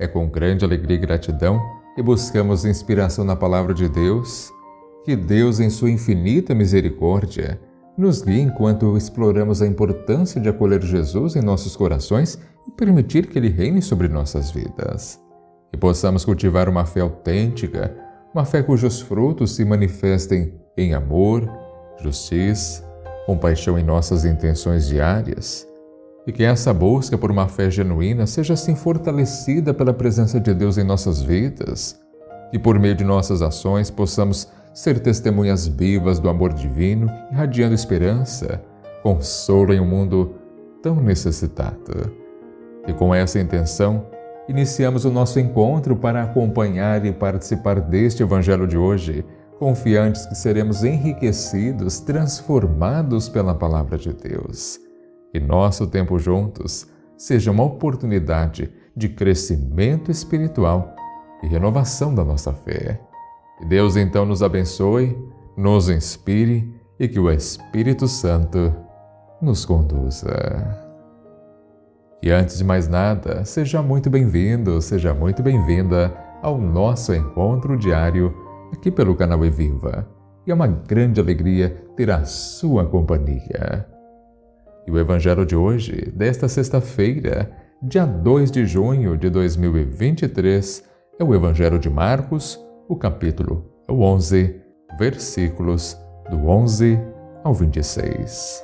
É com grande alegria e gratidão que buscamos inspiração na Palavra de Deus. Que Deus, em sua infinita misericórdia, nos guie enquanto exploramos a importância de acolher Jesus em nossos corações e permitir que Ele reine sobre nossas vidas. Que possamos cultivar uma fé autêntica, uma fé cujos frutos se manifestem em amor, justiça, compaixão em nossas intenções diárias. E que essa busca por uma fé genuína seja assim fortalecida pela presença de Deus em nossas vidas. Que por meio de nossas ações possamos ser testemunhas vivas do amor divino, irradiando esperança, consolo em um mundo tão necessitado. E com essa intenção, iniciamos o nosso encontro para acompanhar e participar deste Evangelho de hoje, confiantes que seremos enriquecidos, transformados pela Palavra de Deus. Que nosso tempo juntos seja uma oportunidade de crescimento espiritual e renovação da nossa fé. Que Deus então nos abençoe, nos inspire e que o Espírito Santo nos conduza. E antes de mais nada, seja muito bem-vindo, seja muito bem-vinda ao nosso encontro diário aqui pelo canal Eviva. E é uma grande alegria ter a sua companhia. E o Evangelho de hoje, desta sexta-feira, dia 2 de junho de 2023, é o Evangelho de Marcos, o capítulo 11, versículos do 11 ao 26.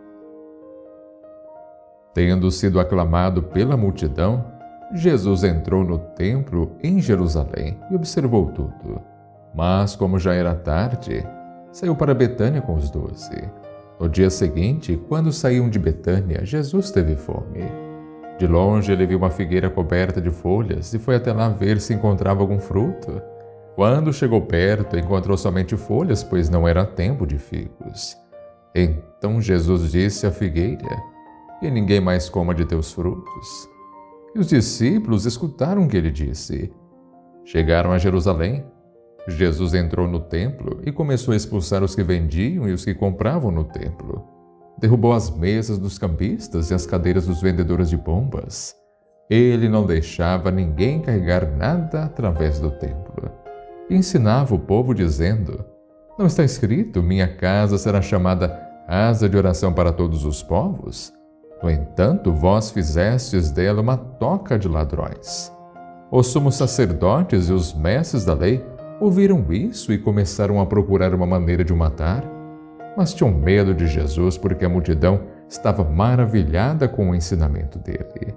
Tendo sido aclamado pela multidão, Jesus entrou no templo em Jerusalém e observou tudo. Mas, como já era tarde, saiu para Betânia com os 12. No dia seguinte, quando saíam de Betânia, Jesus teve fome. De longe ele viu uma figueira coberta de folhas e foi até lá ver se encontrava algum fruto. Quando chegou perto, encontrou somente folhas, pois não era tempo de figos. Então Jesus disse à figueira: "Que ninguém mais coma de teus frutos." E os discípulos escutaram o que ele disse. Chegaram a Jerusalém. Jesus entrou no templo e começou a expulsar os que vendiam e os que compravam no templo. Derrubou as mesas dos cambistas e as cadeiras dos vendedores de pombas. Ele não deixava ninguém carregar nada através do templo. E ensinava o povo dizendo: "Não está escrito, minha casa será chamada casa de oração para todos os povos? No entanto, vós fizestes dela uma toca de ladrões." Os sumos sacerdotes e os mestres da lei ouviram isso e começaram a procurar uma maneira de o matar, mas tinham medo de Jesus porque a multidão estava maravilhada com o ensinamento dele.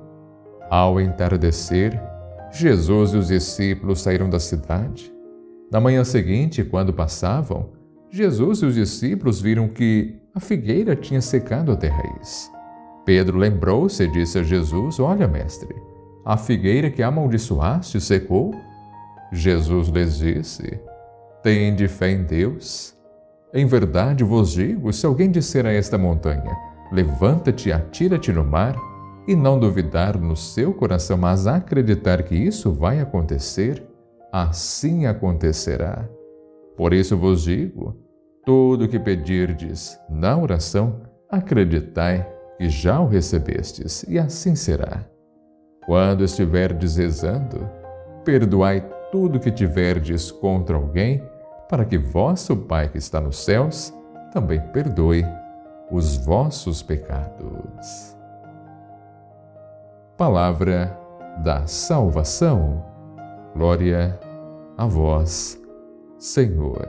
Ao entardecer, Jesus e os discípulos saíram da cidade. Na manhã seguinte, quando passavam, Jesus e os discípulos viram que a figueira tinha secado até a raiz. Pedro lembrou-se e disse a Jesus: "Olha, mestre, a figueira que amaldiçoaste secou." Jesus lhes disse: "Tende fé em Deus. Em verdade vos digo, se alguém disser a esta montanha: levanta-te e atira-te no mar, e não duvidar no seu coração, mas acreditar que isso vai acontecer, assim acontecerá. Por isso vos digo, tudo o que pedirdes na oração, acreditai que já o recebestes, e assim será. Quando estiverdes rezando, perdoai tudo que tiverdes contra alguém, para que vosso Pai que está nos céus também perdoe os vossos pecados." Palavra da salvação. Glória a vós, Senhor.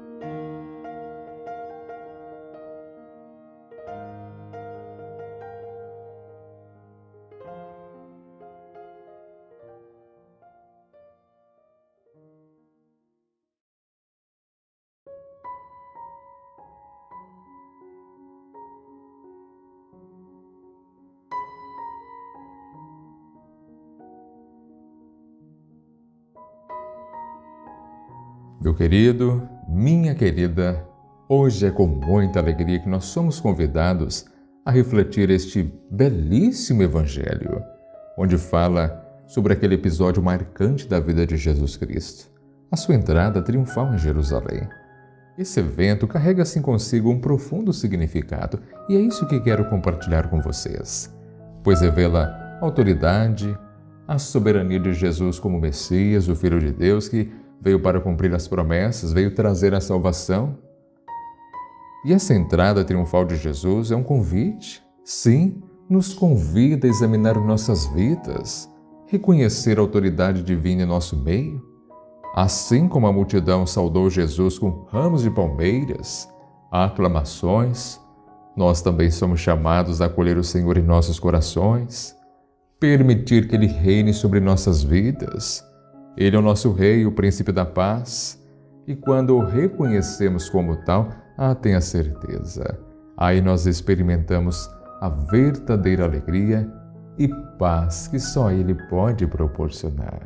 Meu querido, minha querida, hoje é com muita alegria que nós somos convidados a refletir este belíssimo Evangelho, onde fala sobre aquele episódio marcante da vida de Jesus Cristo, a sua entrada triunfal em Jerusalém. Esse evento carrega assim consigo um profundo significado e é isso que quero compartilhar com vocês, pois revela autoridade, a soberania de Jesus como Messias, o Filho de Deus, que veio para cumprir as promessas, veio trazer a salvação. E essa entrada triunfal de Jesus é um convite. Sim, nos convida a examinar nossas vidas, reconhecer a autoridade divina em nosso meio. Assim como a multidão saudou Jesus com ramos de palmeiras, aclamações, nós também somos chamados a acolher o Senhor em nossos corações, permitir que Ele reine sobre nossas vidas. Ele é o nosso Rei, o Príncipe da Paz, e quando o reconhecemos como tal, tenha certeza, aí nós experimentamos a verdadeira alegria e paz que só Ele pode proporcionar.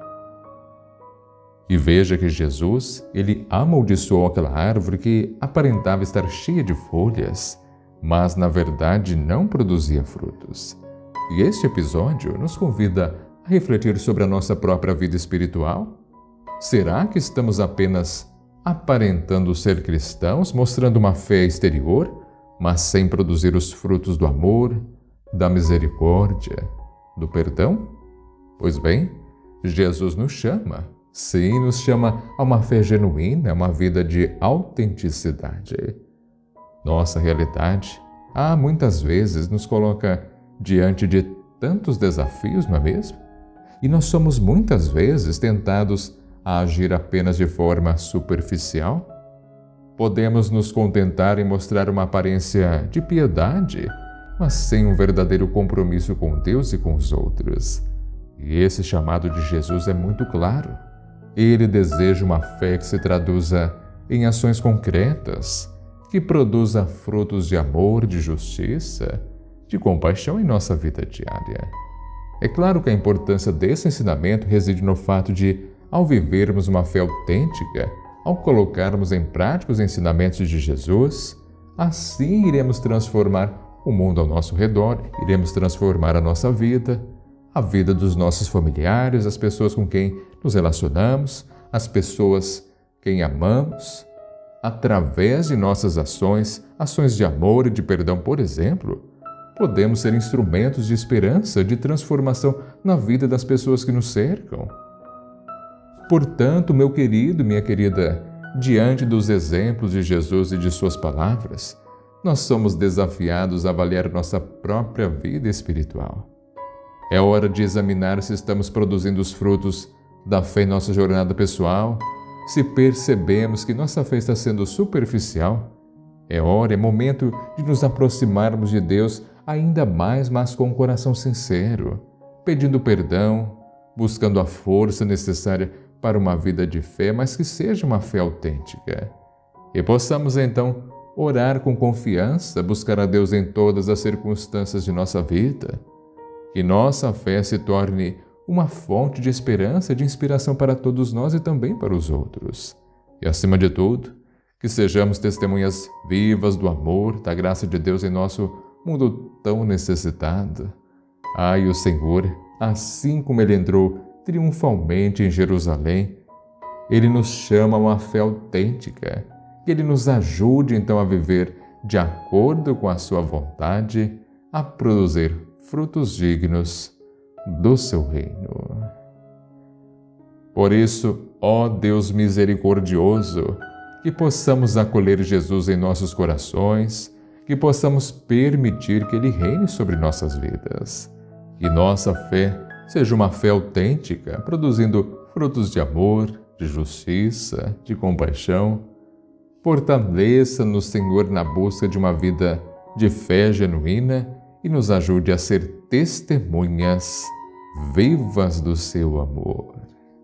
E veja que Jesus, Ele amaldiçoou aquela árvore que aparentava estar cheia de folhas, mas na verdade não produzia frutos. E este episódio nos convida a refletir sobre a nossa própria vida espiritual. Será que estamos apenas aparentando ser cristãos, mostrando uma fé exterior, mas sem produzir os frutos do amor, da misericórdia, do perdão? Pois bem, Jesus nos chama, sim, nos chama a uma fé genuína, a uma vida de autenticidade. Nossa realidade, muitas vezes nos coloca diante de tantos desafios, não é mesmo? E nós somos muitas vezes tentados a agir apenas de forma superficial. Podemos nos contentar em mostrar uma aparência de piedade, mas sem um verdadeiro compromisso com Deus e com os outros. E esse chamado de Jesus é muito claro. Ele deseja uma fé que se traduza em ações concretas, que produza frutos de amor, de justiça, de compaixão em nossa vida diária. É claro que a importância desse ensinamento reside no fato de, ao vivermos uma fé autêntica, ao colocarmos em prática os ensinamentos de Jesus, assim iremos transformar o mundo ao nosso redor, iremos transformar a nossa vida, a vida dos nossos familiares, as pessoas com quem nos relacionamos, as pessoas quem amamos. Através de nossas ações, ações de amor e de perdão, por exemplo, podemos ser instrumentos de esperança, de transformação na vida das pessoas que nos cercam. Portanto, meu querido, minha querida, diante dos exemplos de Jesus e de suas palavras, nós somos desafiados a avaliar nossa própria vida espiritual. É hora de examinar se estamos produzindo os frutos da fé em nossa jornada pessoal, se percebemos que nossa fé está sendo superficial. É momento de nos aproximarmos de Deus ainda mais, mas com um coração sincero, pedindo perdão, buscando a força necessária para uma vida de fé, mas que seja uma fé autêntica. E possamos então orar com confiança, buscar a Deus em todas as circunstâncias de nossa vida. Que nossa fé se torne uma fonte de esperança, de inspiração para todos nós e também para os outros. E acima de tudo, que sejamos testemunhas vivas do amor, da graça de Deus em nosso mundo tão necessitado. E o Senhor, assim como Ele entrou triunfalmente em Jerusalém, Ele nos chama a uma fé autêntica, que Ele nos ajude então a viver de acordo com a sua vontade, a produzir frutos dignos do seu reino. Por isso, ó Deus misericordioso, que possamos acolher Jesus em nossos corações, que possamos permitir que Ele reine sobre nossas vidas. Que nossa fé seja uma fé autêntica, produzindo frutos de amor, de justiça, de compaixão. Fortaleça-nos, Senhor, na busca de uma vida de fé genuína e nos ajude a ser testemunhas vivas do seu amor.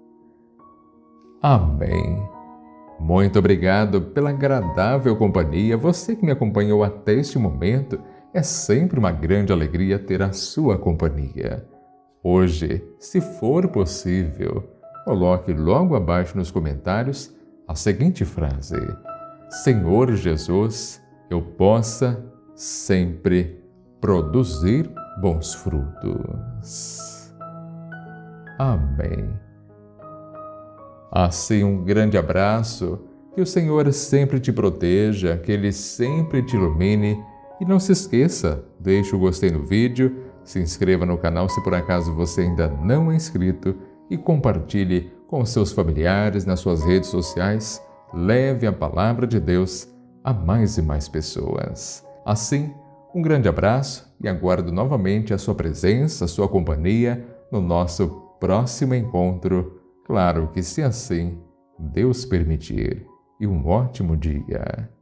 Amém. Muito obrigado pela agradável companhia. Você que me acompanhou até este momento, é sempre uma grande alegria ter a sua companhia. Hoje, se for possível, coloque logo abaixo nos comentários a seguinte frase: Senhor Jesus, eu possa sempre produzir bons frutos. Amém. Assim, um grande abraço, que o Senhor sempre te proteja, que Ele sempre te ilumine e não se esqueça, deixe o gostei no vídeo, se inscreva no canal se por acaso você ainda não é inscrito e compartilhe com seus familiares nas suas redes sociais. Leve a palavra de Deus a mais e mais pessoas. Assim, um grande abraço e aguardo novamente a sua presença, a sua companhia no nosso próximo encontro. Claro que se assim Deus permitir. E um ótimo dia.